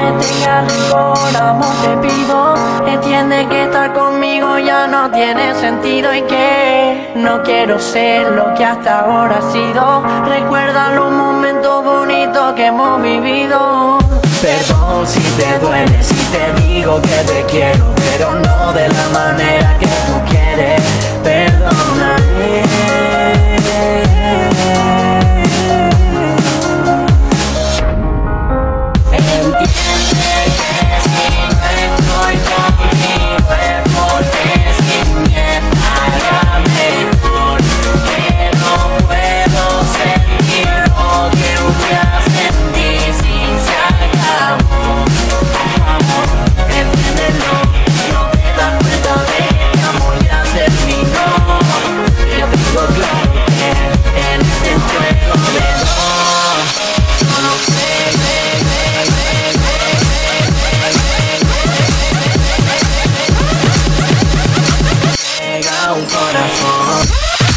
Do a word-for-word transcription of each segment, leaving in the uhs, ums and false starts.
me tengas rencor, amor, te pido. Entiende que estar conmigo ya no tiene sentido y que no quiero ser lo que hasta ahora ha sido. Recuerda los momentos bonitos que hemos vivido. Perdón si te duele, si te digo que te quiero, pero no de la manera que tú quieres. Perdóname. Entiende que si no estoy conmigo es porque sin mí estará mejor. Que no puedo sentir lo que un día sentí sin se acabó. Entiéndelo, no te das cuenta de que amor ya terminó. Yo tengo claro que en este juego de dos solo juegue. Un corazón.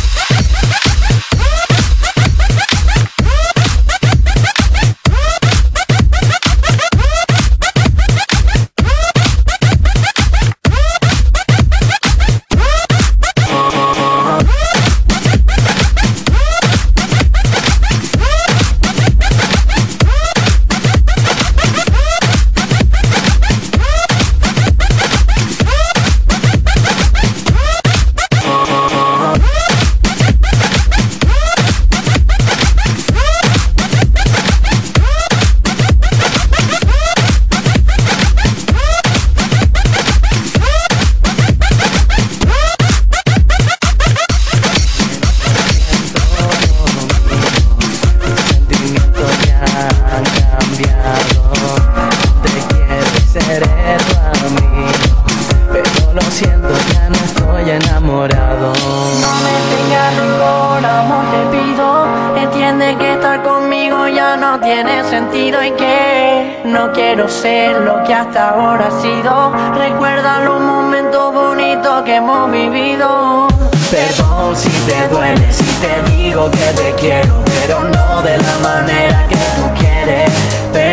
Enamorado. No me tengas rencor, amor, te pido. Entiende que estar conmigo ya no tiene sentido y que no quiero ser lo que hasta ahora ha sido. Recuerda los momentos bonitos que hemos vivido. Perdón si te duele, si te digo que te quiero, pero no de la manera que tú quieres.